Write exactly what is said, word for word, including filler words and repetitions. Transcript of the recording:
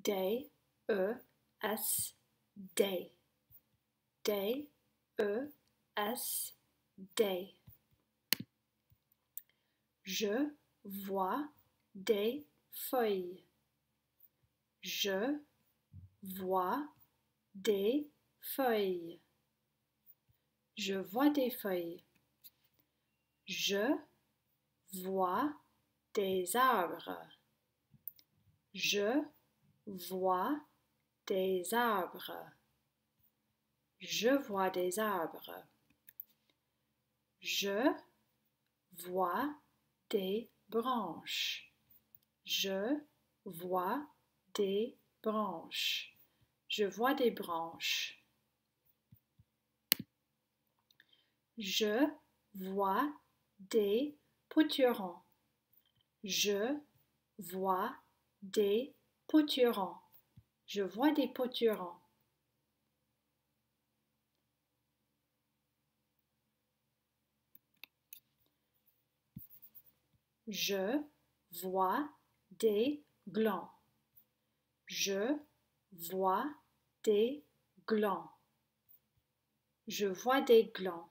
D, E, S, day. Day, E, S, day. Je vois des feuilles. Je vois des feuilles. Je vois des feuilles. Je vois des arbres. Je vois des arbres. Je vois des arbres. Je vois des branches. Je vois des branches. Je vois des branches. Je vois des potirons. Je vois des potirons. Je vois des potirons. Je vois des glands. Je vois des glands. Je vois des glands.